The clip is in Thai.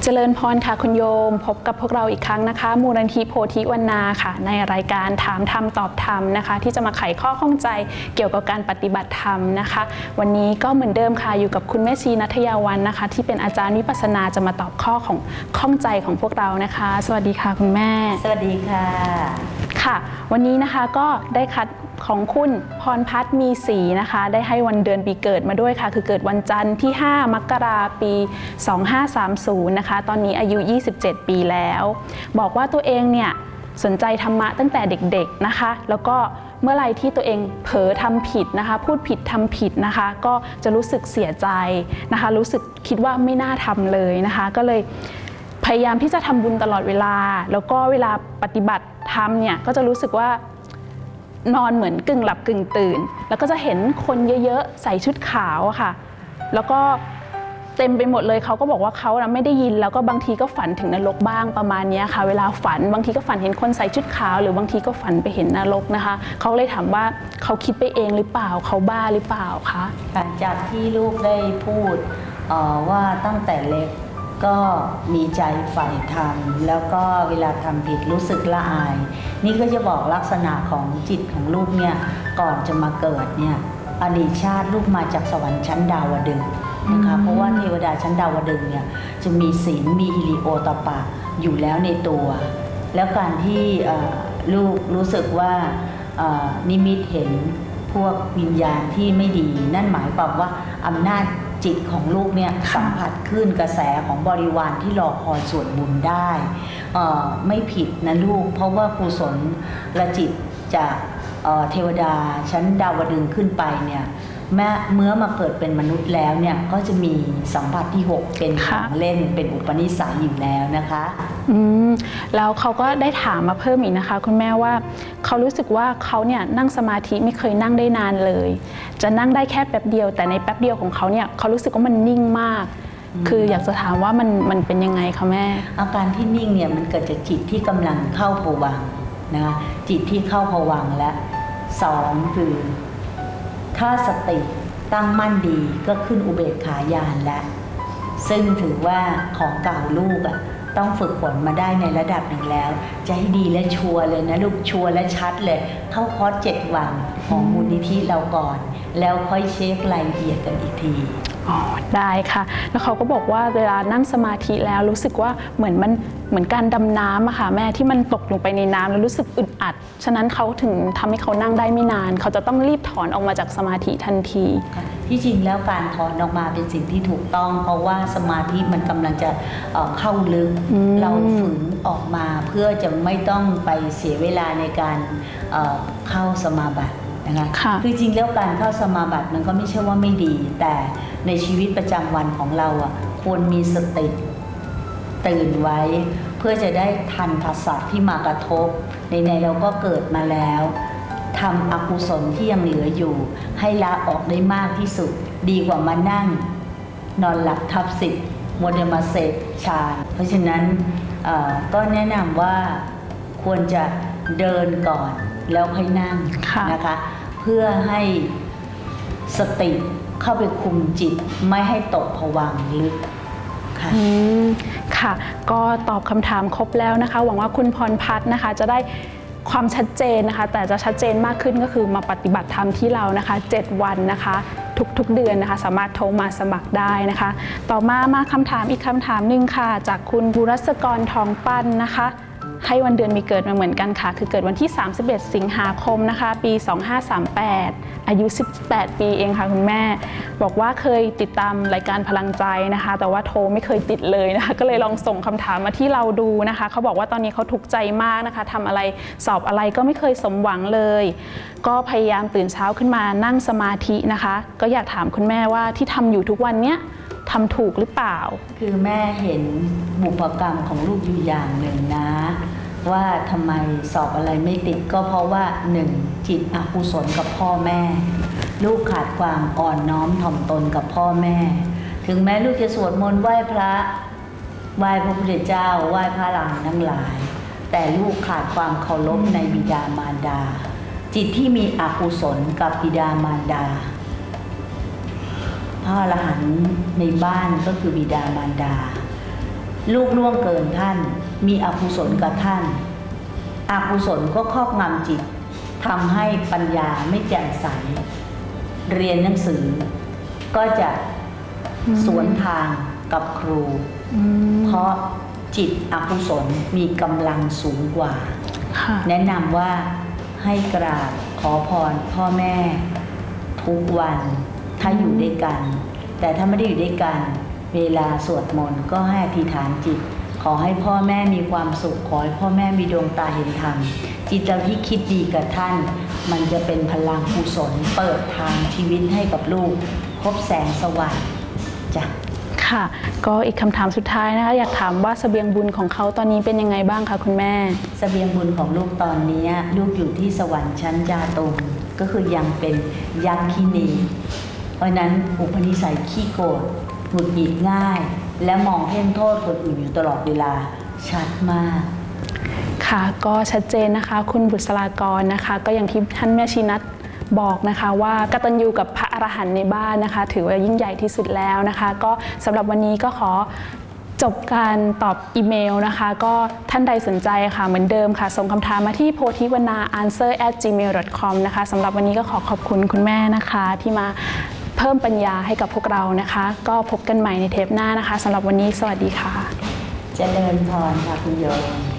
เจริญพรค่ะคุณโยมพบกับพวกเราอีกครั้งนะคะมูลนิธิโพธิวนาค่ะในรายการถามธรรมตอบธรรมนะคะที่จะมาไขข้อข้องใจเกี่ยวกับการปฏิบัติธรรมนะคะวันนี้ก็เหมือนเดิมค่ะอยู่กับคุณแม่ชีณัฐยาวันนะคะที่เป็นอาจารย์วิปัสสนาจะมาตอบข้องใจของพวกเรานะคะสวัสดีค่ะคุณแม่สวัสดีค่ะค่ะวันนี้นะคะก็ได้คัดของคุณพรพัฒน์มีศรีนะคะได้ให้วันเดือนปีเกิดมาด้วยค่ะคือเกิดวันจันทร์ที่5 มกราคมปี 2530นะคะตอนนี้อายุ27 ปีแล้วบอกว่าตัวเองเนี่ยสนใจธรรมะตั้งแต่เด็กๆนะคะแล้วก็เมื่อไรที่ตัวเองเผลอทำผิดนะคะพูดผิดทำผิดนะคะก็จะรู้สึกเสียใจนะคะรู้สึกคิดว่าไม่น่าทำเลยนะคะก็เลยพยายามที่จะทำบุญตลอดเวลาแล้วก็เวลาปฏิบัติธรรมเนี่ยก็จะรู้สึกว่านอนเหมือนกึ่งหลับกึ่งตื่นแล้วก็จะเห็นคนเยอะๆใส่ชุดขาวค่ะแล้วก็เต็มไปหมดเลยเขาก็บอกว่าเขาไม่ได้ยินแล้วก็บางทีก็ฝันถึงนรกบ้างประมาณนี้ค่ะเวลาฝันบางทีก็ฝันเห็นคนใส่ชุดขาวหรือบางทีก็ฝันไปเห็นนรกนะคะเขาเลยถามว่าเขาคิดไปเองหรือเปล่าเขาบ้าหรือเปล่าคะจากที่ลูกได้พูดว่าตั้งแต่เล็กก็มีใจใฝ่ธรรมแล้วก็เวลาทำผิดรู้สึกละอายนี่ก็จะบอกลักษณะของจิตของลูกเนี่ยก่อนจะมาเกิดเนี่ยอดีตชาติลูกมาจากสวรรค์ชั้นดาวดึงส์นะคะเพราะว่าเทวดาชั้นดาวดึงส์เนี่ยจะมีศีลมีฮิริโอตปะอยู่แล้วในตัวแล้วการที่ลูกรู้สึกว่านิมิตเห็นพวกวิญญาณที่ไม่ดีนั่นหมายความว่าอำนาจจิตของลูกเนี่ยสัมผัสขึ้นกระแสของบริวารที่รอคอยส่วนบุญได้ไม่ผิดนะลูกเพราะว่ากุศลและจิตจากเทวดาชั้นดาวดึงส์ขึ้นไปเนี่ยเมื่อมาเกิดเป็นมนุษย์แล้วเนี่ยก็จะมีสัมผัสที่6เป็นของเล่นเป็นอุปนิสัยอยู่แล้วนะคะแล้วเขาก็ได้ถามมาเพิ่มอีกนะคะคุณแม่ว่าเขารู้สึกว่าเขาเนี่ยนั่งสมาธิไม่เคยนั่งได้นานเลยจะนั่งได้แค่แป๊บเดียวแต่ในแป๊บเดียวของเขาเนี่ยเขารู้สึกว่ามันนิ่งมากคืออยากจะถามว่ามันเป็นยังไงคะแม่อาการที่นิ่งเนี่ยมันเกิดจากจิตที่กำลังเข้าภวังค์นะคะจิตที่เข้าภวังค์และ2คือถ้าสติตั้งมั่นดีก็ขึ้นอุเบกขาญาณแล้วซึ่งถือว่าของเก่าลูกต้องฝึกฝนมาได้ในระดับหนึ่งแล้วจะให้ดีและชัวร์เลยนะลูกชัวร์และชัดเลยเข้าคอร์ส7 วันของมูลนิธิเราก่อนแล้วค่อยเช็ครายละเอียดกันอีกทีได้ค่ะแล้วเขาก็บอกว่าเวลานั่งสมาธิแล้วรู้สึกว่าเหมือนการดำน้ำอะค่ะแม่ที่มันตกลงไปในน้ำแล้วรู้สึกอึดอัดฉะนั้นเขาถึงทำให้เขานั่งได้ไม่นานเขาจะต้องรีบถอนออกมาจากสมาธิทันทีที่จริงแล้วการถอนออกมาเป็นสิ่งที่ถูกต้องเพราะว่าสมาธิมันกำลังจะเข้าลึกเราฝืนออกมาเพื่อจะไม่ต้องไปเสียเวลาในการเข้าสมาบัตินะคะคือจริงแล้วการเข้าสมาบัติมันก็ไม่ใช่ว่าไม่ดีแต่ในชีวิตประจำวันของเราควรมีสติตื่นไว้เพื่อจะได้ทันภาษาที่มากระทบในเราก็เกิดมาแล้วทำอกุศลที่ยังเหลืออยู่ให้ละออกได้มากที่สุดดีกว่ามานั่งนอนหลับทับสิบมัวแต่มาเสพฌานเพราะฉะนั้นก็แนะนำว่าควรจะเดินก่อนแล้วค่อยนั่งนะคะเพื่อให้สติเข้าไปคุมจิตไม่ให้ตกภวังค์ลึกค่ะก็ตอบคำถามครบแล้วนะคะหวังว่าคุณพรพัฒน์นะคะจะได้ความชัดเจนนะคะแต่จะชัดเจนมากขึ้นก็คือมาปฏิบัติธรรมที่เรานะคะ7 วันนะคะทุกเดือนนะคะสามารถโทรมาสมัครได้นะคะต่อมาคำถามอีกคำถามหนึ่งค่ะจากคุณบุรัศกรทองปั้นนะคะให้วันเดือนมีเกิดมาเหมือนกันค่ะคือเกิดวันที่31 สิงหาคมนะคะปี 2538อายุ18 ปีเองค่ะคุณแม่บอกว่าเคยติดตามรายการพลังใจนะคะแต่ว่าโทรไม่เคยติดเลยนะคะก็เลยลองส่งคำถามมาที่เราดูนะคะเขาบอกว่าตอนนี้เขาทุกข์ใจมากนะคะทำอะไรสอบอะไรก็ไม่เคยสมหวังเลยก็พยายามตื่นเช้าขึ้นมานั่งสมาธินะคะก็อยากถามคุณแม่ว่าที่ทำอยู่ทุกวันเนี้ยทำถูกหรือเปล่าคือแม่เห็นบุพกรรมของลูกอยู่อย่างหนึ่งนะว่าทำไมสอบอะไรไม่ติดก็เพราะว่า1จิตอกุศลกับพ่อแม่ลูกขาดความอ่อนน้อมถ่อมตนกับพ่อแม่ถึงแม้ลูกจะสวดมนต์ไหว้พระไหว้พระพุทธเจ้าไหว้พระหลานทั้งหลายแต่ลูกขาดความเคารพในบิดามารดาจิตที่มีอกุศลกับบิดามารดาพระอรหันต์ในบ้านก็คือบิดามารดาลูกล่วงเกินท่านมีอกุศลกับท่านอกุศลก็ครอบงำจิตทำให้ปัญญาไม่แจ่มใสเรียนหนังสือก็จะสวนทางกับครูเพราะจิตอกุศลมีกำลังสูงกว่าแนะนำว่าให้กราบขอพรพ่อแม่ทุกวันถ้าอยู่ด้วยกันแต่ถ้าไม่ได้อยู่ด้วยกันเวลาสวดมนต์ก็ให้อธิษฐานจิตขอให้พ่อแม่มีความสุขขอให้พ่อแม่มีดวงตาเห็นธรรมจิตที่คิดดีกับท่านมันจะเป็นพลังกุศลเปิดทางชีวิตให้กับลูกพบแสงสว่างจ้ะค่ะก็อีกคำถามสุดท้ายนะคะอยากถามว่าเสบียงบุญของเขาตอนนี้เป็นยังไงบ้างคะคุณแม่เสบียงบุญของลูกตอนนี้ลูกอยู่ที่สวรรค์ชั้นจาตุมก็คือยังเป็นยักษ์คินีเพราะนั้นอุปนิสัยขี้โกรธหงุดหงิดง่ายและมองเพ่งโทษคนอื่นอยู่ตลอดเวลาชัดมากค่ะก็ชัดเจนนะคะคุณบุษรากรนะคะก็อย่างที่ท่านแม่ชีนัทบอกนะคะว่ากตัญญูกับพระอรหันต์ในบ้านนะคะถือว่ายิ่งใหญ่ที่สุดแล้วนะคะก็สำหรับวันนี้ก็ขอจบการตอบอีเมลนะคะก็ท่านใดสนใจค่ะเหมือนเดิมค่ะส่งคำถามมาที่ pothivana@answer@gmail.com นะคะสำหรับวันนี้ก็ขอบคุณคุณแม่นะคะที่มาเพิ่มปัญญาให้กับพวกเรานะคะก็พบกันใหม่ในเทปหน้านะคะสำหรับวันนี้สวัสดีค่ะเจริญพรค่ะคุณโยม